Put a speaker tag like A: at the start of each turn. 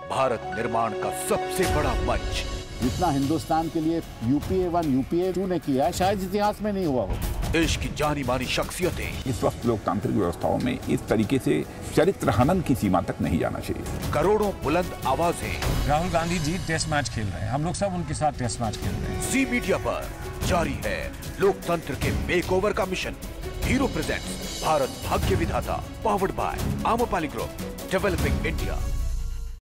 A: भारत निर्माण का सबसे बड़ा मंच।
B: जितना हिंदुस्तान के लिए यूपीए 1 यूपीए 2 ने किया शायद इतिहास में नहीं हुआ हो।
A: देश की जानी मानी शख्सियतें।
C: इस वक्त लोकतांत्रिक व्यवस्थाओं में इस तरीके से चरित्र हनन की सीमा तक नहीं जाना चाहिए।
A: करोड़ों बुलंद आवाजें।
D: राहुल गांधी जी टेस्ट मैच खेल रहे हैं, हम लोग सब उनके साथ टेस्ट मैच खेल रहे हैं।
A: जी मीडिया पर जारी है लोकतंत्र के मेकओवर का mission. Hero presents Bharat Bhagya Vidhata, powered by Amrapali group, developing India.